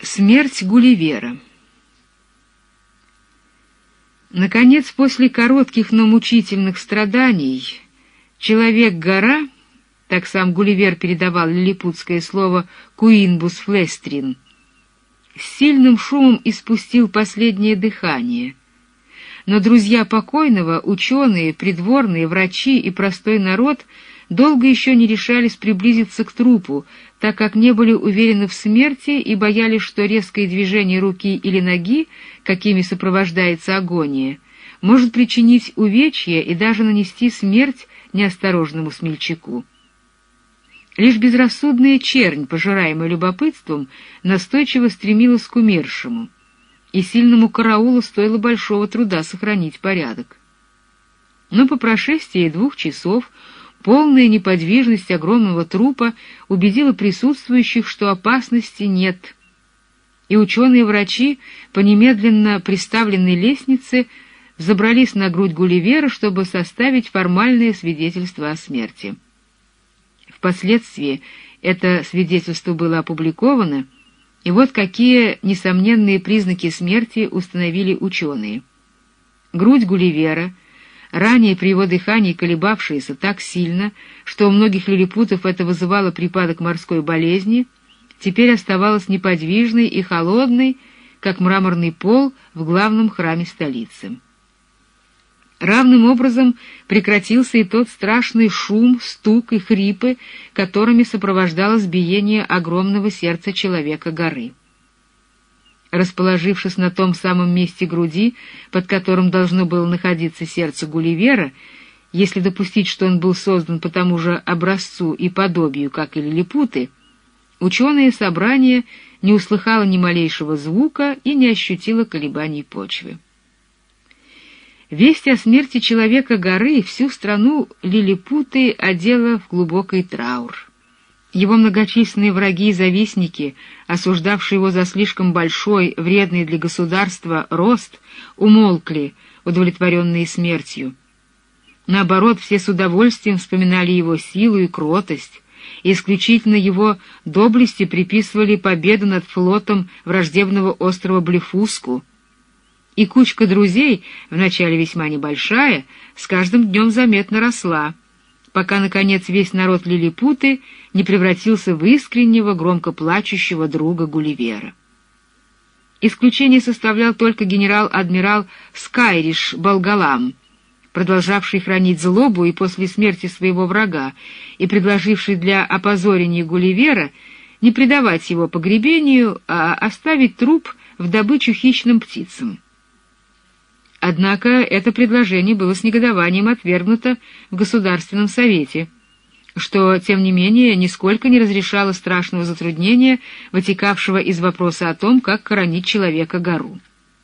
Смерть Гулливера. Наконец, после коротких, но мучительных страданий, Человек-гора, так сам Гулливер передавал лилипутское слово «куинбус флестрин», с сильным шумом испустил последнее дыхание. Но друзья покойного, ученые, придворные, врачи и простой народ долго еще не решались приблизиться к трупу, так как не были уверены в смерти и боялись, что резкое движение руки или ноги, какими сопровождается агония, может причинить увечья и даже нанести смерть неосторожному смельчаку. Лишь безрассудная чернь, пожираемая любопытством, настойчиво стремилась к умершему, и сильному караулу стоило большого труда сохранить порядок. Но по прошествии 2 часов полная неподвижность огромного трупа убедила присутствующих, что опасности нет, и ученые-врачи по немедленно приставленной лестнице взобрались на грудь Гулливера, чтобы составить формальное свидетельство о смерти. Впоследствии это свидетельство было опубликовано, и вот какие несомненные признаки смерти установили ученые. Грудь Гулливера, ранее при его дыхании колебавшаяся так сильно, что у многих лилипутов это вызывало припадок морской болезни, теперь оставалась неподвижной и холодной, как мраморный пол в главном храме столицы. Равным образом прекратился и тот страшный шум, стук и хрипы, которыми сопровождалось биение огромного сердца Человека-горы. Расположившись на том самом месте груди, под которым должно было находиться сердце Гулливера, если допустить, что он был создан по тому же образцу и подобию, как и лилипуты, ученое собрание не услыхало ни малейшего звука и не ощутило колебаний почвы. Весть о смерти Человека-горы всю страну лилипуты одела в глубокий траур. Его многочисленные враги и завистники, осуждавшие его за слишком большой, вредный для государства рост, умолкли, удовлетворенные смертью. Наоборот, все с удовольствием вспоминали его силу и кротость, и исключительно его доблести приписывали победу над флотом враждебного острова Блефуску. И кучка друзей, вначале весьма небольшая, с каждым днем заметно росла, пока, наконец, весь народ лилипуты не превратился в искреннего, громко плачущего друга Гулливера. Исключение составлял только генерал-адмирал Скайриш Болгалам, продолжавший хранить злобу и после смерти своего врага, и предложивший для опозорения Гулливера не предавать его погребению, а оставить труп в добычу хищным птицам. Однако это предложение было с негодованием отвергнуто в Государственном совете, что, тем не менее, нисколько не разрешало страшного затруднения, вытекавшего из вопроса о том, как хоронить Человека-гору.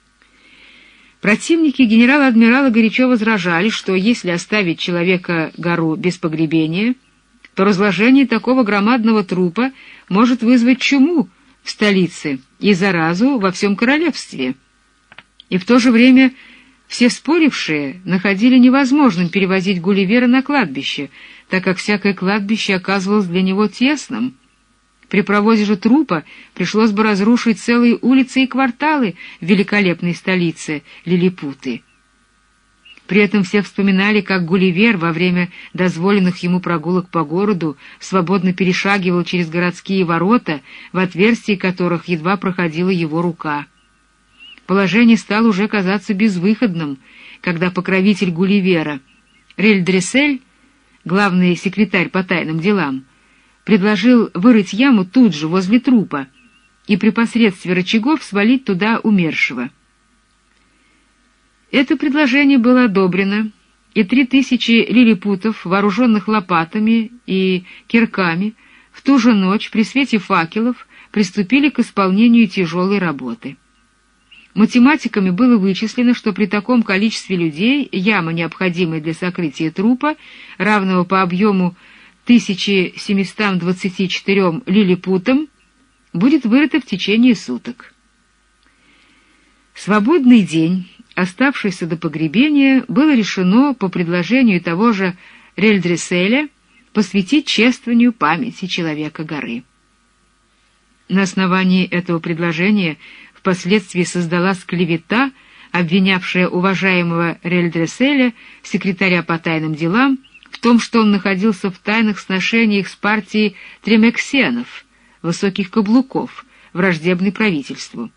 Противники генерала-адмирала горячо возражали, что если оставить Человека-гору без погребения, то разложение такого громадного трупа может вызвать чуму в столице и заразу во всем королевстве. И в то же время все спорившие находили невозможным перевозить Гулливера на кладбище, так как всякое кладбище оказывалось для него тесным. При провозе же трупа пришлось бы разрушить целые улицы и кварталы в великолепной столице Лилипуты. При этом все вспоминали, как Гулливер во время дозволенных ему прогулок по городу свободно перешагивал через городские ворота, в отверстии которых едва проходила его рука. Положение стало уже казаться безвыходным, когда покровитель Гулливера, Рельдресель, главный секретарь по тайным делам, предложил вырыть яму тут же, возле трупа, и при посредстве рычагов свалить туда умершего. Это предложение было одобрено, и 3000 лилипутов, вооруженных лопатами и кирками, в ту же ночь при свете факелов приступили к исполнению тяжелой работы. Математиками было вычислено, что при таком количестве людей яма, необходимая для сокрытия трупа, равного по объему 1724 лилипутам, будет вырыта в течение суток. Свободный день, оставшийся до погребения, было решено по предложению того же Рельдреселя посвятить чествованию памяти Человека-горы. На основании этого предложения впоследствии создалась клевета, обвинявшая уважаемого Рельдреселя, секретаря по тайным делам, в том, что он находился в тайных сношениях с партией тремексенов, высоких каблуков, враждебной правительству.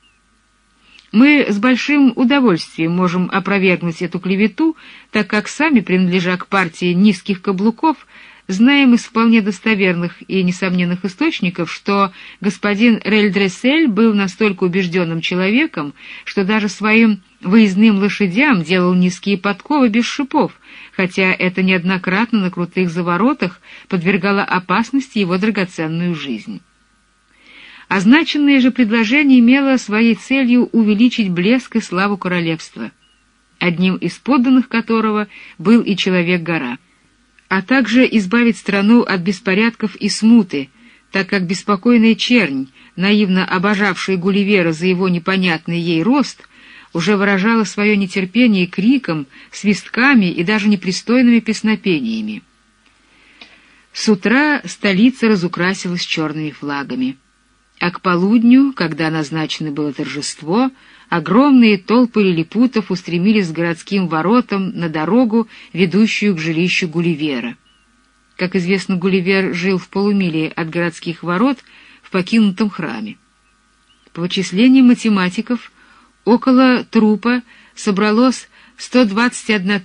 Мы с большим удовольствием можем опровергнуть эту клевету, так как сами, принадлежа к партии низких каблуков, знаем из вполне достоверных и несомненных источников, что господин Рельдресель был настолько убежденным человеком, что даже своим выездным лошадям делал низкие подковы без шипов, хотя это неоднократно на крутых заворотах подвергало опасности его драгоценную жизнь. Означенное же предложение имело своей целью увеличить блеск и славу королевства, одним из подданных которого был и Человек-гора, а также избавить страну от беспорядков и смуты, так как беспокойная чернь, наивно обожавшая Гулливера за его непонятный ей рост, уже выражала свое нетерпение криком, свистками и даже непристойными песнопениями. С утра столица разукрасилась черными флагами, а к полудню, когда назначено было торжество, огромные толпы лилипутов устремились к городским воротам на дорогу, ведущую к жилищу Гулливера. Как известно, Гулливер жил в полумиле от городских ворот в покинутом храме. По вычислениям математиков, около трупа собралось 121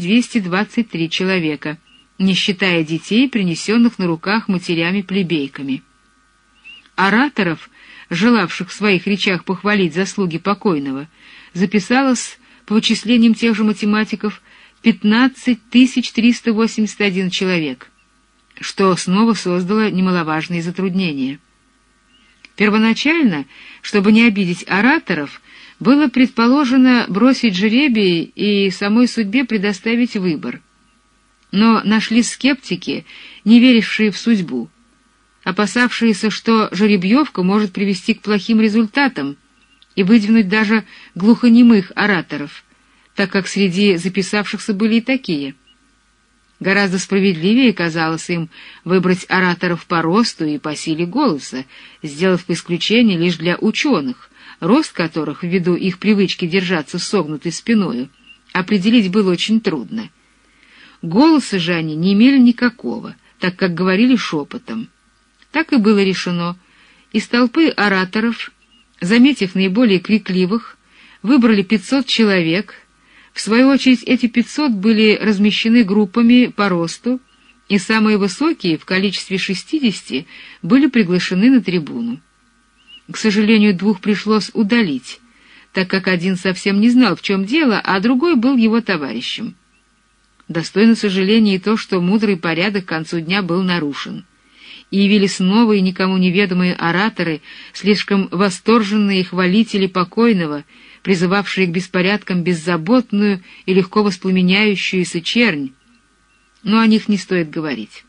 223 человека, не считая детей, принесенных на руках матерями-плебейками. Ораторов, желавших в своих речах похвалить заслуги покойного, записалось, по вычислениям тех же математиков, 15 381 человек, что снова создало немаловажные затруднения. Первоначально, чтобы не обидеть ораторов, было предположено бросить жребий и самой судьбе предоставить выбор. Но нашлись скептики, не верившие в судьбу, опасавшиеся, что жеребьевка может привести к плохим результатам и выдвинуть даже глухонемых ораторов, так как среди записавшихся были и такие. Гораздо справедливее казалось им выбрать ораторов по росту и по силе голоса, сделав исключение лишь для ученых, рост которых, ввиду их привычки держаться согнутой спиною, определить было очень трудно. Голоса же они не имели никакого, так как говорили шепотом. Так и было решено. Из толпы ораторов, заметив наиболее крикливых, выбрали 500 человек. В свою очередь эти 500 были размещены группами по росту, и самые высокие, в количестве 60, были приглашены на трибуну. К сожалению, 2 пришлось удалить, так как один совсем не знал, в чем дело, а другой был его товарищем. Достойно сожаления и то, что мудрый порядок к концу дня был нарушен. И явились новые, никому неведомые ораторы, слишком восторженные хвалители покойного, призывавшие к беспорядкам беззаботную и легко воспламеняющуюся чернь. Но о них не стоит говорить.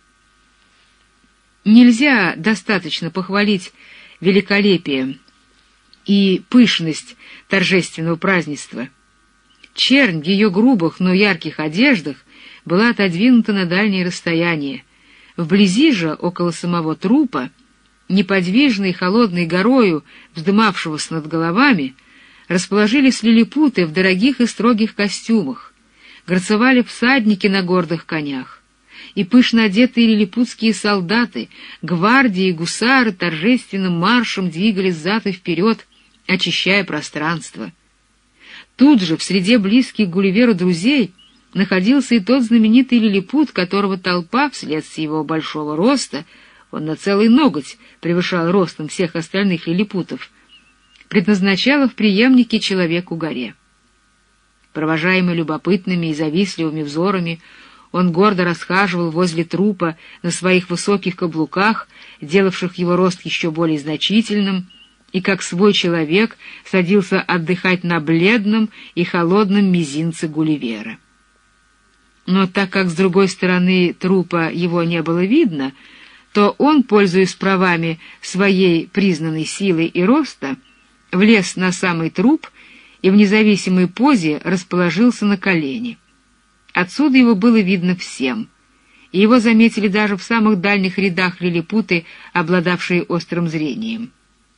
Нельзя достаточно похвалить великолепие и пышность торжественного празднества. Чернь в ее грубых, но ярких одеждах была отодвинута на дальнее расстояние. Вблизи же, около самого трупа, неподвижной холодной горою, вздымавшегося над головами, расположились лилипуты в дорогих и строгих костюмах, грацевали всадники на гордых конях, и пышно одетые лилипутские солдаты, гвардии и гусары торжественным маршем двигались взад и вперед, очищая пространство. Тут же, в среде близких к Гулливеру друзей, находился и тот знаменитый лилипут, которого толпа, вследствие его большого роста, он на целый ноготь превышал ростом всех остальных лилипутов, предназначала в преемнике Человеку-горе. Провожаемый любопытными и завистливыми взорами, он гордо расхаживал возле трупа на своих высоких каблуках, делавших его рост еще более значительным, и как свой человек садился отдыхать на бледном и холодном мизинце Гулливера. Но так как с другой стороны трупа его не было видно, то он, пользуясь правами своей признанной силы и роста, влез на самый труп и в независимой позе расположился на колени. Отсюда его было видно всем, и его заметили даже в самых дальних рядах лилипуты, обладавшие острым зрением.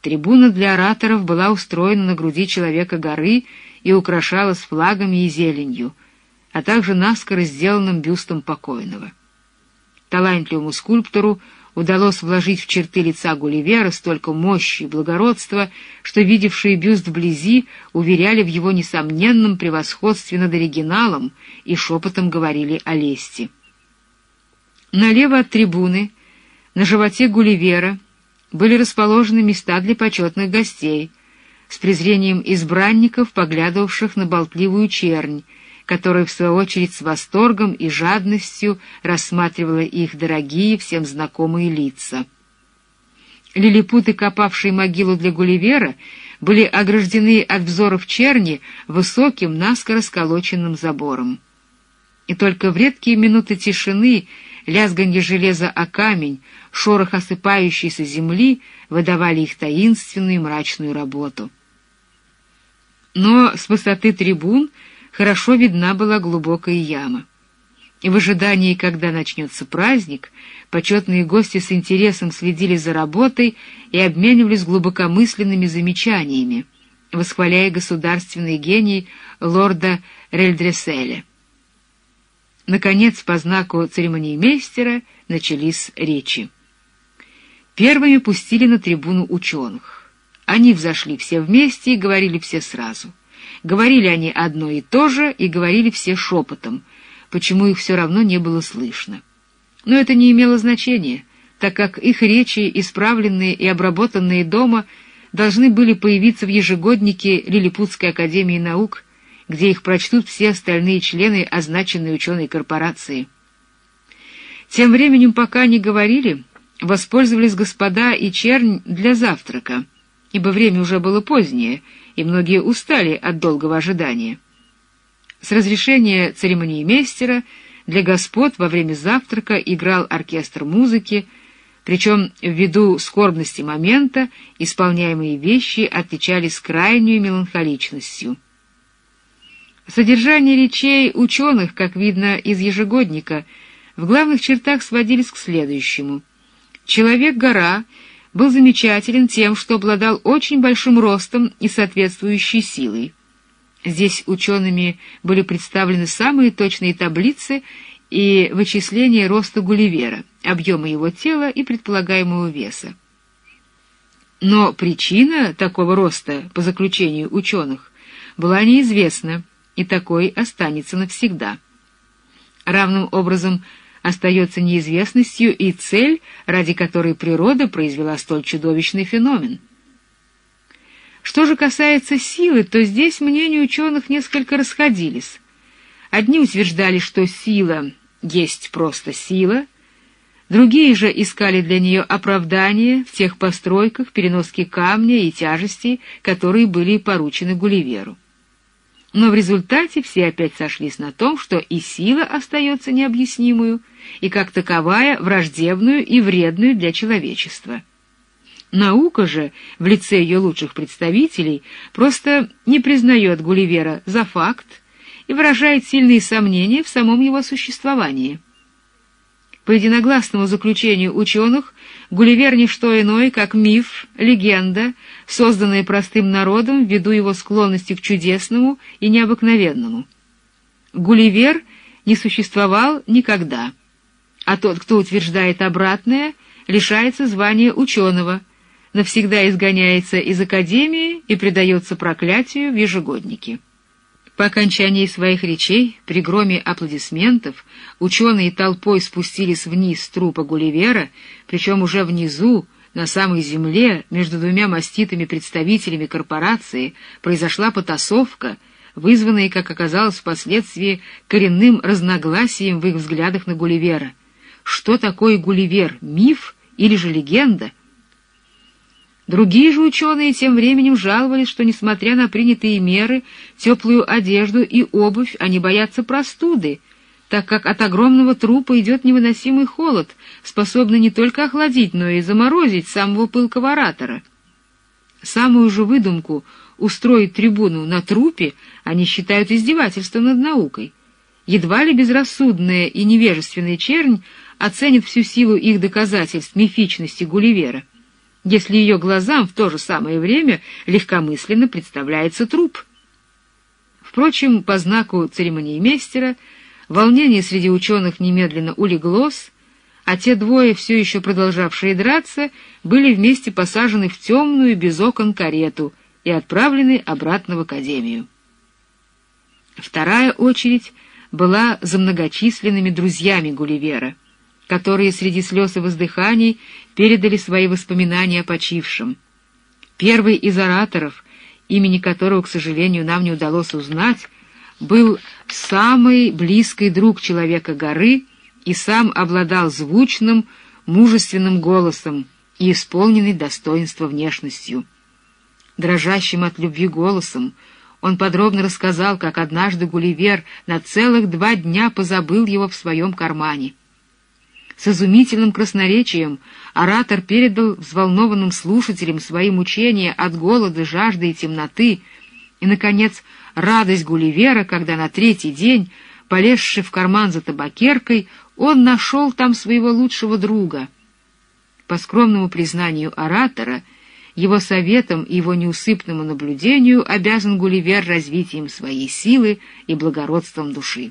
Трибуна для ораторов была устроена на груди Человека-горы и украшалась флагами и зеленью, а также наскоро сделанным бюстом покойного. Талантливому скульптору удалось вложить в черты лица Гулливера столько мощи и благородства, что видевшие бюст вблизи уверяли в его несомненном превосходстве над оригиналом и шепотом говорили о лести. Налево от трибуны, на животе Гулливера, были расположены места для почетных гостей, с презрением избранников, поглядывавших на болтливую чернь, которая, в свою очередь, с восторгом и жадностью рассматривала их дорогие, всем знакомые лица. Лилипуты, копавшие могилу для Гулливера, были ограждены от взоров черни высоким, наскоро сколоченным забором. И только в редкие минуты тишины лязганье железа о камень, шорох осыпающейся земли выдавали их таинственную и мрачную работу. Но с высоты трибун хорошо видна была глубокая яма. И в ожидании, когда начнется праздник, почетные гости с интересом следили за работой и обменивались глубокомысленными замечаниями, восхваляя государственный гений лорда Рельдреселя. Наконец, по знаку церемониймейстера начались речи. Первыми пустили на трибуну ученых. Они взошли все вместе и говорили все сразу. Говорили они одно и то же, и говорили все шепотом, почему их все равно не было слышно. Но это не имело значения, так как их речи, исправленные и обработанные дома, должны были появиться в ежегоднике Лилипутской академии наук, где их прочтут все остальные члены означенной ученой корпорации. Тем временем, пока они говорили, воспользовались господа и чернь для завтрака, ибо время уже было позднее, и многие устали от долгого ожидания. С разрешения церемониймейстера для господ во время завтрака играл оркестр музыки, причем ввиду скорбности момента исполняемые вещи отличались крайней меланхоличностью. Содержание речей ученых, как видно из ежегодника, в главных чертах сводились к следующему. Человек-гора был замечателен тем, что обладал очень большим ростом и соответствующей силой. Здесь учеными были представлены самые точные таблицы и вычисления роста Гулливера, объема его тела и предполагаемого веса. Но причина такого роста, по заключению ученых, была неизвестна, и такой останется навсегда. Равным образом остается неизвестностью и цель, ради которой природа произвела столь чудовищный феномен. Что же касается силы, то здесь мнения ученых несколько расходились. Одни утверждали, что сила есть просто сила, другие же искали для нее оправдание в тех постройках, переноске камня и тяжестей, которые были поручены Гулливеру. Но в результате все опять сошлись на том, что и сила остается необъяснимую, и как таковая враждебную и вредную для человечества. Наука же, в лице ее лучших представителей, просто не признает Гулливера за факт и выражает сильные сомнения в самом его существовании. По единогласному заключению ученых, Гулливер не что иное, как миф, легенда, созданная простым народом ввиду его склонности к чудесному и необыкновенному. Гулливер не существовал никогда, а тот, кто утверждает обратное, лишается звания ученого, навсегда изгоняется из академии и предается проклятию в ежегоднике. По окончании своих речей, при громе аплодисментов, ученые толпой спустились вниз с трупа Гулливера, причем уже внизу, на самой земле, между двумя маститыми представителями корпорации, произошла потасовка, вызванная, как оказалось впоследствии, коренным разногласием в их взглядах на Гулливера. Что такое Гулливер, миф или же легенда? Другие же ученые тем временем жаловались, что, несмотря на принятые меры, теплую одежду и обувь, они боятся простуды, так как от огромного трупа идет невыносимый холод, способный не только охладить, но и заморозить самого пылкого оратора. Самую же выдумку устроить трибуну на трупе они считают издевательством над наукой. Едва ли безрассудная и невежественная чернь оценит всю силу их доказательств мифичности Гулливера. если ее глазам в то же самое время легкомысленно представляется труп. Впрочем, по знаку церемониймейстера волнение среди ученых немедленно улеглось, а те двое, все еще продолжавшие драться, были вместе посажены в темную без окон карету и отправлены обратно в академию. Вторая очередь была за многочисленными друзьями Гулливера, которые среди слез и воздыханий передали свои воспоминания о почившем. Первый из ораторов, имени которого, к сожалению, нам не удалось узнать, был самый близкий друг Человека-горы и сам обладал звучным, мужественным голосом и исполненной достоинства внешностью. Дрожащим от любви голосом он подробно рассказал, как однажды Гулливер на целых 2 дня позабыл его в своем кармане. С изумительным красноречием оратор передал взволнованным слушателям свои мучения от голода, жажды и темноты, и, наконец, радость Гулливера, когда на 3-й день, полезши в карман за табакеркой, он нашел там своего лучшего друга. По скромному признанию оратора, его советам и его неусыпному наблюдению обязан Гулливер развитием своей силы и благородством души.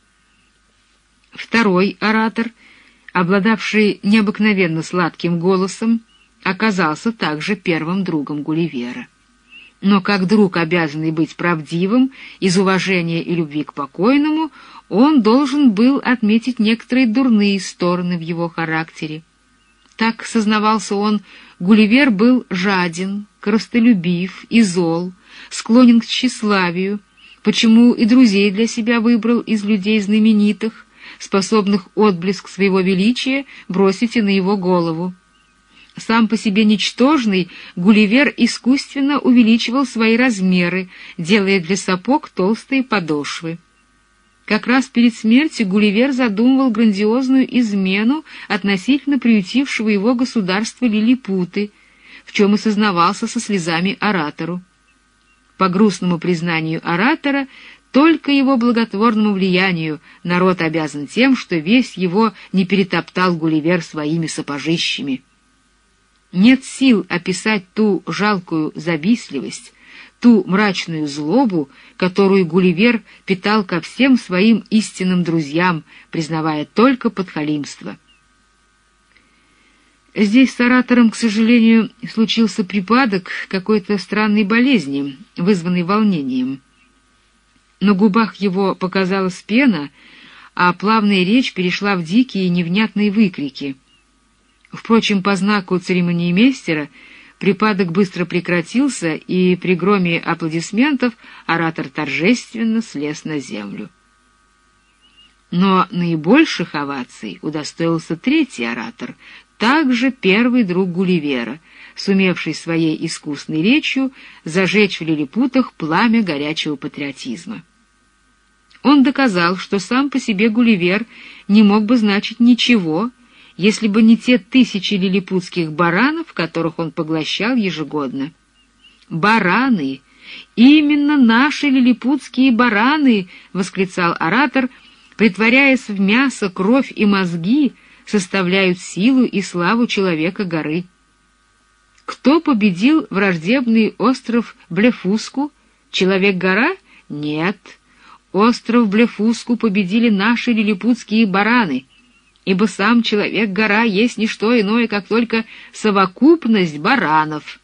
Второй оратор, обладавший необыкновенно сладким голосом, оказался также первым другом Гулливера. Но как друг, обязанный быть правдивым, из уважения и любви к покойному, он должен был отметить некоторые дурные стороны в его характере. Так, сознавался он, Гулливер был жаден, корыстолюбив и зол, склонен к тщеславию, почему и друзей для себя выбрал из людей знаменитых, способных отблеск своего величия бросить и на его голову. Сам по себе ничтожный, Гулливер искусственно увеличивал свои размеры, делая для сапог толстые подошвы. Как раз перед смертью Гулливер задумывал грандиозную измену относительно приютившего его государства лилипуты, в чем и сознавался со слезами оратору. По грустному признанию оратора, только его благотворному влиянию народ обязан тем, что весь его не перетоптал Гулливер своими сапожищами. Нет сил описать ту жалкую завистливость, ту мрачную злобу, которую Гулливер питал ко всем своим истинным друзьям, признавая только подхалимство. Здесь с оратором, к сожалению, случился припадок какой-то странной болезни, вызванной волнением. На губах его показалась пена, а плавная речь перешла в дикие и невнятные выкрики. Впрочем, по знаку церемониймейстера припадок быстро прекратился, и при громе аплодисментов оратор торжественно слез на землю. Но наибольших оваций удостоился третий оратор, также первый друг Гулливера, сумевший своей искусной речью зажечь в лилипутах пламя горячего патриотизма. Он доказал, что сам по себе Гулливер не мог бы значить ничего, если бы не те 1000 лилипутских баранов, которых он поглощал ежегодно. «Бараны! Именно наши лилипутские бараны!» — восклицал оратор, притворяясь в мясо, кровь и мозги, составляют силу и славу Человека-горы. Кто победил враждебный остров Блефуску? Человек-гора? Нет. Остров Блефуску победили наши лилипутские бараны, ибо сам Человек-гора есть не что иное, как только совокупность баранов.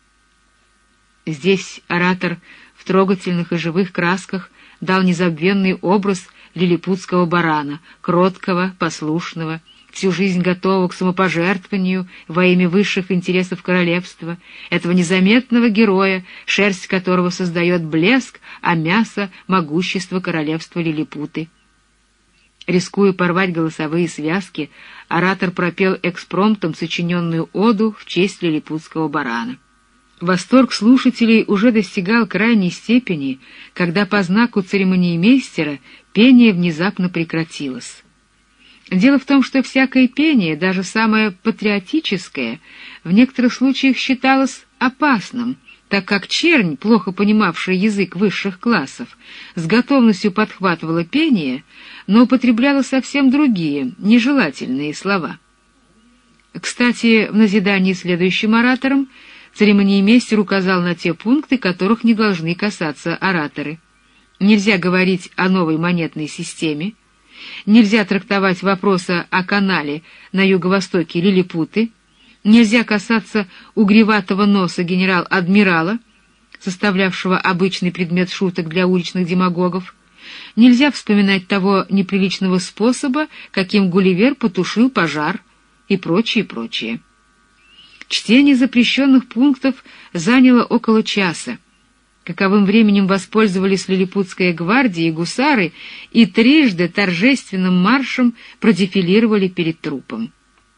Здесь оратор в трогательных и живых красках дал незабвенный образ лилипутского барана, кроткого, послушного, всю жизнь готового к самопожертвованию во имя высших интересов королевства, этого незаметного героя, шерсть которого создает блеск, а мясо — могущество королевства лилипуты. Рискуя порвать голосовые связки, оратор пропел экспромтом сочиненную оду в честь лилипутского барана. Восторг слушателей уже достигал крайней степени, когда по знаку церемониймейстера пение внезапно прекратилось. Дело в том, что всякое пение, даже самое патриотическое, в некоторых случаях считалось опасным, так как чернь, плохо понимавшая язык высших классов, с готовностью подхватывала пение, но употребляла совсем другие, нежелательные слова. Кстати, в назидании следующим ораторам церемониймейстер указал на те пункты, которых не должны касаться ораторы. Нельзя говорить о новой монетной системе, нельзя трактовать вопроса о канале на юго-востоке Лилипуты, нельзя касаться угреватого носа генерал-адмирала, составлявшего обычный предмет шуток для уличных демагогов, нельзя вспоминать того неприличного способа, каким Гулливер потушил пожар, и прочее, прочее. Чтение запрещенных пунктов заняло около часа. Каковым временем воспользовались лилипутская гвардия и гусары, и трижды торжественным маршем продефилировали перед трупом.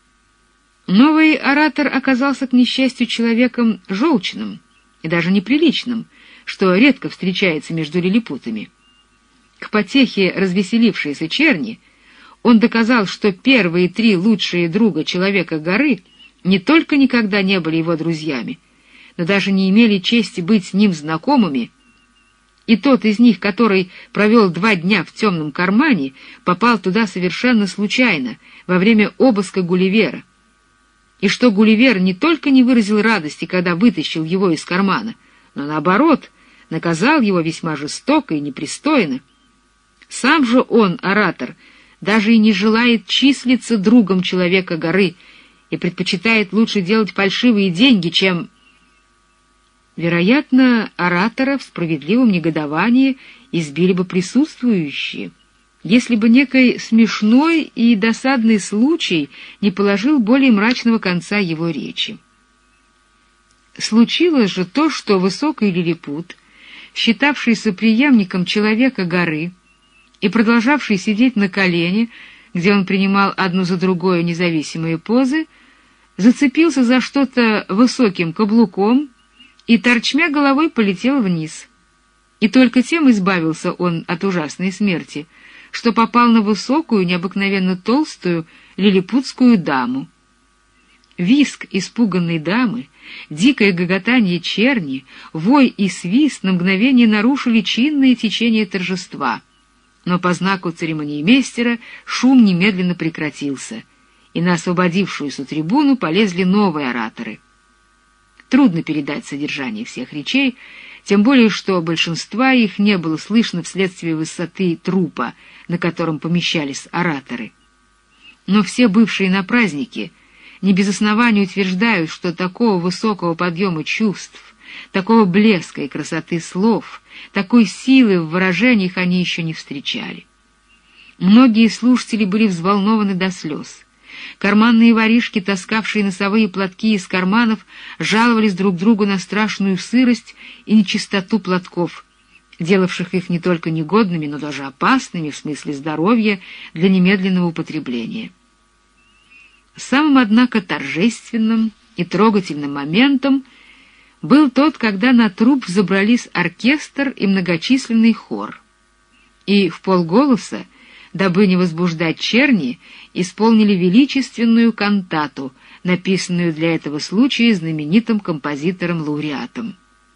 Новый оратор оказался, к несчастью, человеком желчным и даже неприличным, что редко встречается между лилипутами. К потехе развеселившейся черни он доказал, что первые три лучшие друга Человека-горы не только никогда не были его друзьями, но даже не имели чести быть с ним знакомыми, и тот из них, который провел 2 дня в темном кармане, попал туда совершенно случайно, во время обыска Гулливера, и что Гулливер не только не выразил радости, когда вытащил его из кармана, но, наоборот, наказал его весьма жестоко и непристойно. Сам же он, оратор, даже и не желает числиться другом Человека-горы и предпочитает лучше делать фальшивые деньги, чем... Вероятно, оратора в справедливом негодовании избили бы присутствующие, если бы некий смешной и досадный случай не положил более мрачного конца его речи. Случилось же то, что высокий лилипут, считавшийся преемником Человека-горы и продолжавший сидеть на колене, где он принимал одну за другой независимые позы, зацепился за что-то высоким каблуком и, торчмя головой, полетел вниз. И только тем избавился он от ужасной смерти, что попал на высокую, необыкновенно толстую лилипутскую даму. Визг испуганной дамы, дикое гоготанье черни, вой и свист на мгновение нарушили чинное течение торжества, но по знаку церемониймейстера шум немедленно прекратился, и на освободившуюся трибуну полезли новые ораторы. Трудно передать содержание всех речей, тем более что большинства их не было слышно вследствие высоты трупа, на котором помещались ораторы. Но все бывшие на празднике не без основания утверждают, что такого высокого подъема чувств, такого блеска и красоты слов, такой силы в выражениях они еще не встречали. Многие слушатели были взволнованы до слез. Карманные воришки, таскавшие носовые платки из карманов, жаловались друг другу на страшную сырость и нечистоту платков, делавших их не только негодными, но даже опасными в смысле здоровья для немедленного употребления. Самым, однако, торжественным и трогательным моментом был тот, когда на труп взобрались оркестр и многочисленный хор, и вполголоса, дабы не возбуждать черни, исполнили величественную кантату, написанную для этого случая знаменитым композитором-лауреатом.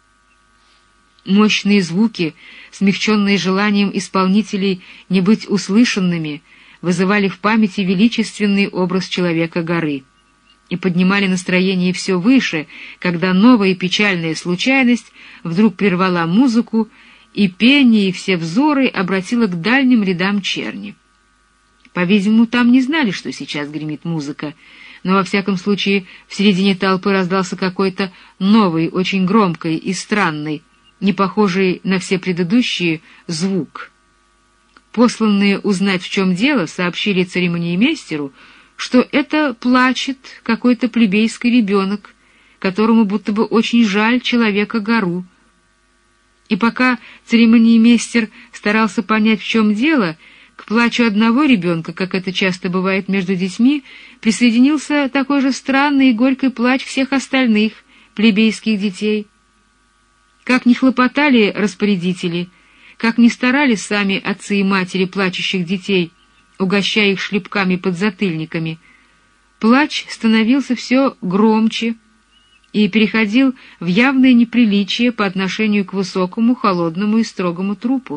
Мощные звуки, смягченные желанием исполнителей не быть услышанными, вызывали в памяти величественный образ Человека-горы и поднимали настроение все выше, когда новая и печальная случайность вдруг прервала музыку, и пение, и все взоры обратило к дальним рядам черни. По-видимому, там не знали, что сейчас гремит музыка, но, во всяком случае, в середине толпы раздался какой-то новый, очень громкий и странный, не похожий на все предыдущие, звук. Посланные узнать, в чем дело, сообщили церемониймейстеру, что это плачет какой-то плебейский ребенок, которому будто бы очень жаль Человека-гору. И пока церемониймейстер старался понять, в чем дело, к плачу одного ребенка, как это часто бывает между детьми, присоединился такой же странный и горький плач всех остальных плебейских детей. Как ни хлопотали распорядители, как ни старались сами отцы и матери плачущих детей, угощая их шлепками-подзатыльниками, плач становился все громче и переходил в явное неприличие по отношению к высокому, холодному и строгому трупу.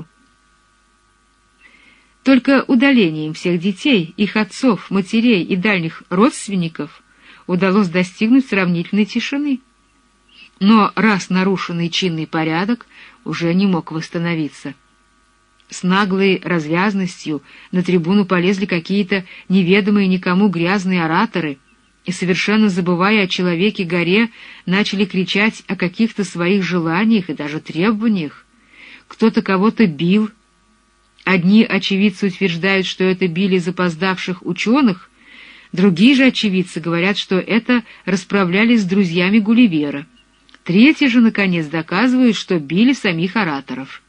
Только удалением всех детей, их отцов, матерей и дальних родственников удалось достигнуть сравнительной тишины. Но раз нарушенный чинный порядок уже не мог восстановиться. С наглой развязностью на трибуну полезли какие-то неведомые никому грязные ораторы и, совершенно забывая о человеке-горе, начали кричать о каких-то своих желаниях и даже требованиях. Кто-то кого-то бил. Одни очевидцы утверждают, что это били запоздавших ученых, другие же очевидцы говорят, что это расправлялись с друзьями Гулливера. Третьи же, наконец, доказывают, что били самих ораторов.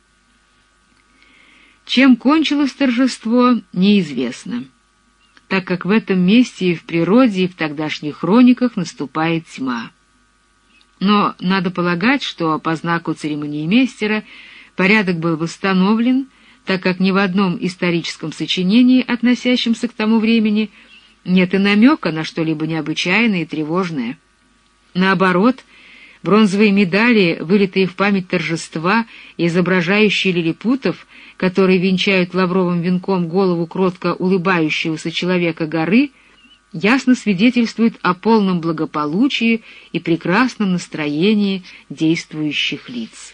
Чем кончилось торжество, неизвестно, так как в этом месте и в природе, и в тогдашних хрониках наступает тьма. Но надо полагать, что по знаку церемониймейстера порядок был восстановлен, так как ни в одном историческом сочинении, относящемся к тому времени, нет и намека на что-либо необычайное и тревожное. Наоборот, бронзовые медали, вылитые в память торжества, изображающие лилипутов, которые венчают лавровым венком голову кротко улыбающегося человека горы, ясно свидетельствуют о полном благополучии и прекрасном настроении действующих лиц.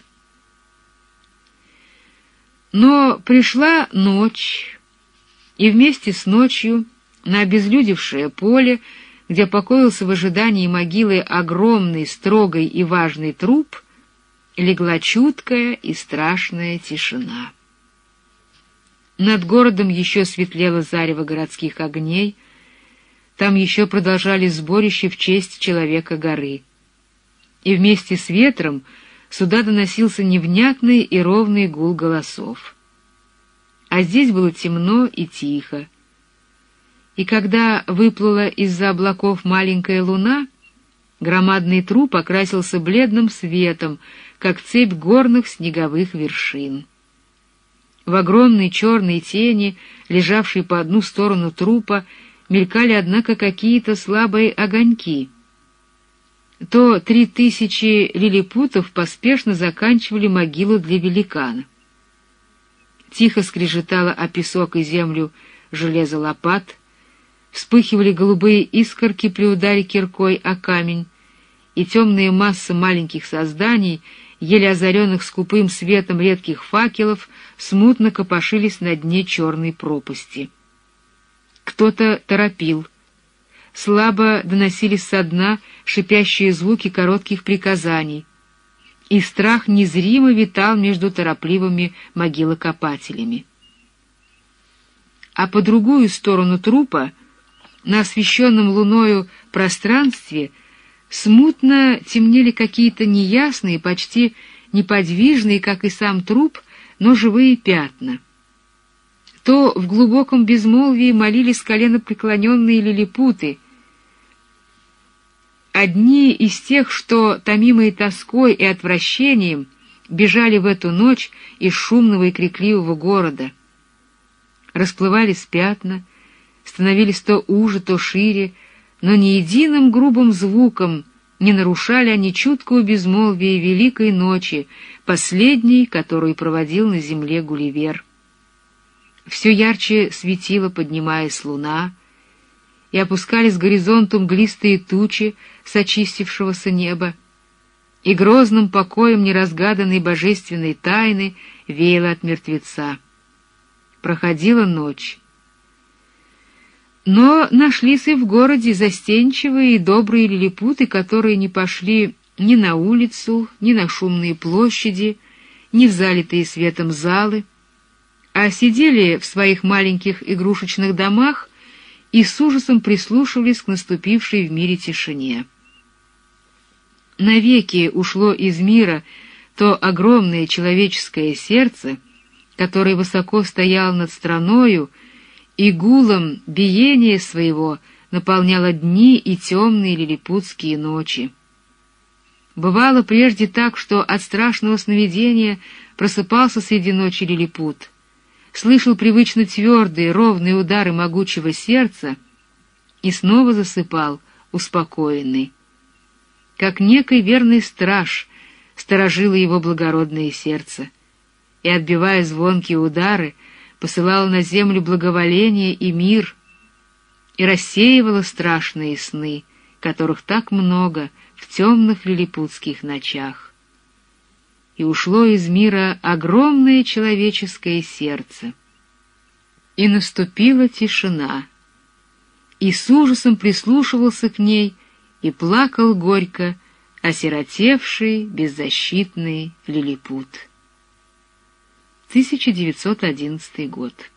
Но пришла ночь, и вместе с ночью на обезлюдевшее поле, где покоился в ожидании могилы огромный, строгий и важный труп, легла чуткая и страшная тишина. Над городом еще светлело зарево городских огней, там еще продолжались сборища в честь человека горы. И вместе с ветром сюда доносился невнятный и ровный гул голосов. А здесь было темно и тихо. И когда выплыла из-за облаков маленькая луна, громадный труп окрасился бледным светом, как цепь горных снеговых вершин. В огромной черной тени, лежавшей по одну сторону трупа, мелькали, однако, какие-то слабые огоньки. То 3000 лилипутов поспешно заканчивали могилу для великана. Тихо скрежетало о песок и землю железо лопат, вспыхивали голубые искорки при ударе киркой о камень, и темная масса маленьких созданий, еле озаренных скупым светом редких факелов, смутно копошились на дне черной пропасти. Кто-то торопил. Слабо доносились со дна шипящие звуки коротких приказаний, и страх незримо витал между торопливыми могилокопателями. А по другую сторону трупа, на освещенном луною пространстве, смутно темнели какие-то неясные, почти неподвижные, как и сам труп, но живые пятна. То в глубоком безмолвии молились коленопреклоненные лилипуты, одни из тех, что, томимые тоской и отвращением, бежали в эту ночь из шумного и крикливого города. Расплывались пятна, становились то уже, то шире, но ни единым грубым звуком не нарушали они чуткого безмолвия великой ночи, последней, которую проводил на земле Гулливер. Все ярче светила, поднимаясь луна, и опускались к горизонту мглистые тучи с очистившегося неба, и грозным покоем неразгаданной божественной тайны веяло от мертвеца. Проходила ночь. Но нашлись и в городе застенчивые и добрые лилипуты, которые не пошли ни на улицу, ни на шумные площади, ни в залитые светом залы, а сидели в своих маленьких игрушечных домах и с ужасом прислушивались к наступившей в мире тишине. Навеки ушло из мира то огромное человеческое сердце, которое высоко стояло над страною, и гулом биения своего наполняло дни и темные лилипутские ночи. Бывало прежде так, что от страшного сновидения просыпался среди ночи лилипут, слышал привычно твердые, ровные удары могучего сердца и снова засыпал, успокоенный. Как некий верный страж сторожило его благородное сердце, и, отбивая звонкие удары, посылала на землю благоволение и мир, и рассеивала страшные сны, которых так много в темных лилипутских ночах. И ушло из мира огромное человеческое сердце. И наступила тишина, и с ужасом прислушивался к ней и плакал горько осиротевший, беззащитный лилипут. 1911 год.